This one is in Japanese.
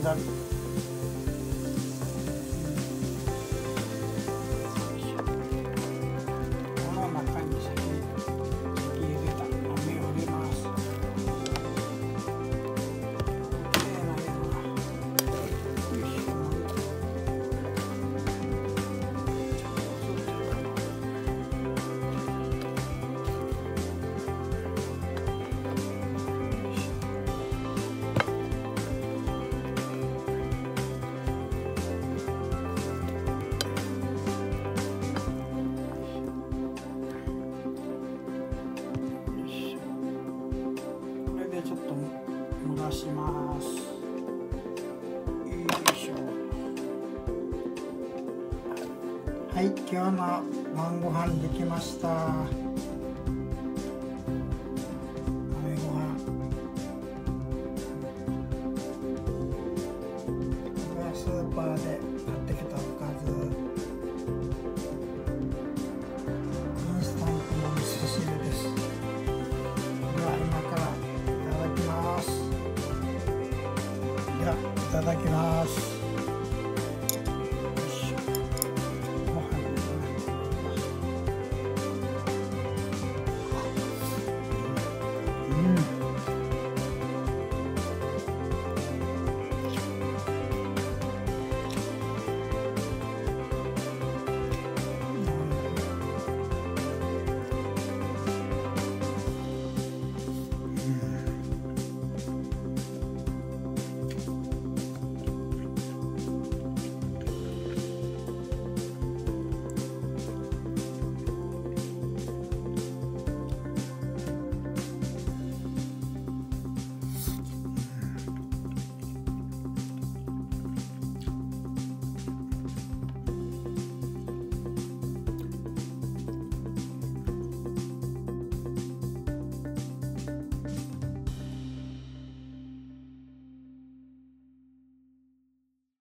左。この中に先入れた豆を入れます。きれいな色が。よいしょ。ちょっと蒸らします。よいしょ。はい、今日の晩ご飯できました。豆ご飯。これはスーパーで買ってきたおかず。インスタントの味噌汁です。では今からいただきます。